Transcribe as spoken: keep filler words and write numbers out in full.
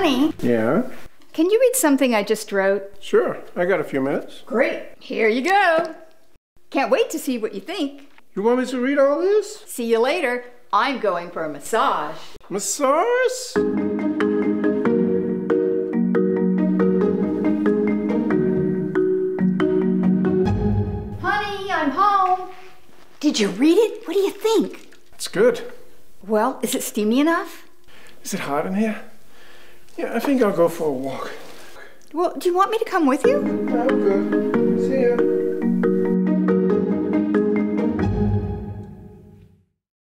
Honey, Yeah? can you read something I just wrote? Sure, I got a few minutes. Great. Here you go. Can't wait to see what you think. You want me to read all this? See you later. I'm going for a massage. Massage? Honey, I'm home. Did you read it? What do you think? It's good. Well, is it steamy enough? Is it hot in here? Yeah, I think I'll go for a walk. Well, do you want me to come with you? I'm good.